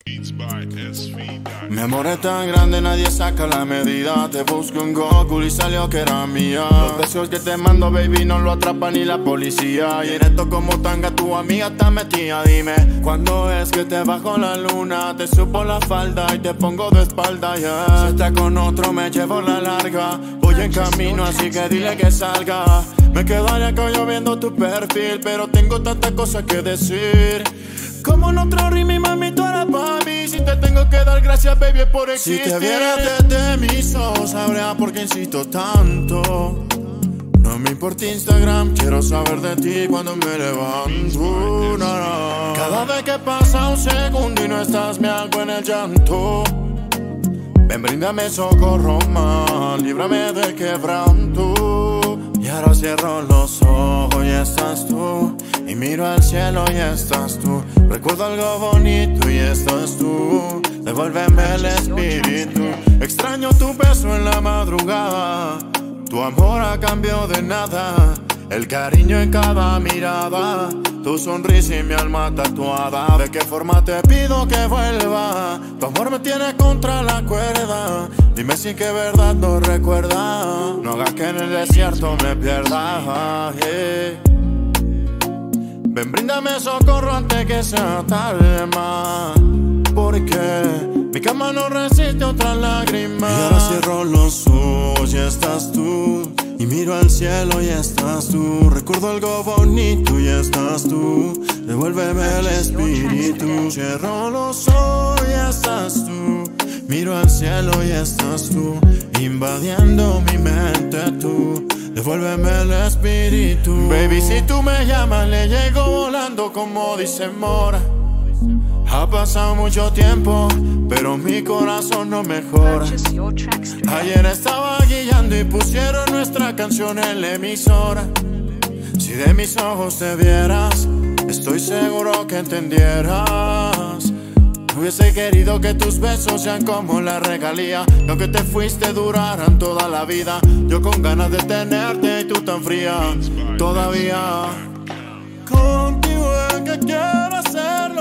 Mi amor es tan grande, nadie saca la medida. Te busco en Google y salió que era mía. Los besos que te mando, baby, no lo atrapa ni la policía. Y en esto como tanga, tu amiga está metida. Dime, ¿cuándo es que te bajo la luna? Te supo la falda y te pongo de espalda, yeah. Si está con otro, me llevo la larga. Voy en camino, así que dile que salga. Me quedaría yo viendo tu perfil, pero tengo tantas cosas que decir. Como en otro ritmo, mi mami, tú eres pa' mí. Si te tengo que dar gracias, baby, por existir. Si te vieras desde mis ojos, sabrías por qué insisto tanto. No me importa Instagram, quiero saber de ti cuando me levanto. Cada vez que pasa un segundo y no estás, me hago en el llanto. Ven, bríndame socorro más, líbrame del quebranto. Y ahora cierro los ojos y estás tú. Y miro al cielo y estás tú. Recuerdo algo bonito y estás tú. Devuélveme el espíritu. Extraño tu beso en la madrugada. Tu amor a cambio de nada. El cariño en cada mirada. Tu sonrisa y mi alma tatuada. ¿De qué forma te pido que vuelva? Tu amor me tiene contra la cuerda. Dime si que verdad no recuerda. No hagas que en el desierto me pierda, yeah. Ven, bríndame socorro antes que sea tarde más. Porque mi cama no resiste otra lágrima. Y ahora cierro los ojos y estás tú. Y miro al cielo y estás tú. Recuerdo algo bonito y estás tú. Devuélveme el espíritu. Cierro los ojos y estás tú. Miro al cielo y estás tú. Invadiendo mi mente tú. Devuélveme el espíritu. Baby, si tú me llamas, le llego volando como dice Mora. Ha pasado mucho tiempo, pero mi corazón no mejora. Ayer estaba guiando y pusieron nuestra canción en la emisora. Si de mis ojos te vieras, estoy seguro que entendieras. Hubiese querido que tus besos sean como la regalía. Lo que te fuiste duraran toda la vida. Yo con ganas de tenerte y tú tan fría todavía. Contigo es que quiero hacerlo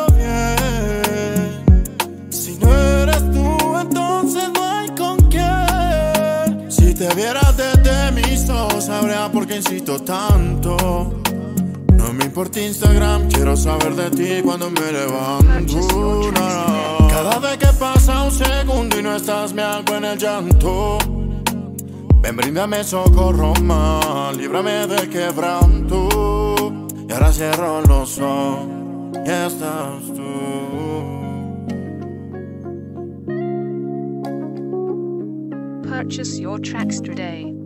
bien. Si no eres tú, entonces no hay con quién. Si te vieras desde mis ojos, sabrías por qué insisto tanto. No me importa Instagram, quiero saber de ti cuando me levanto. Cada vez que pasa un segundo y no estás, me hago en el llanto. Ven, bríndame socorro más, líbrame del quebranto. Y ahora cierro los ojos y estás tú. Purchase your tracks today.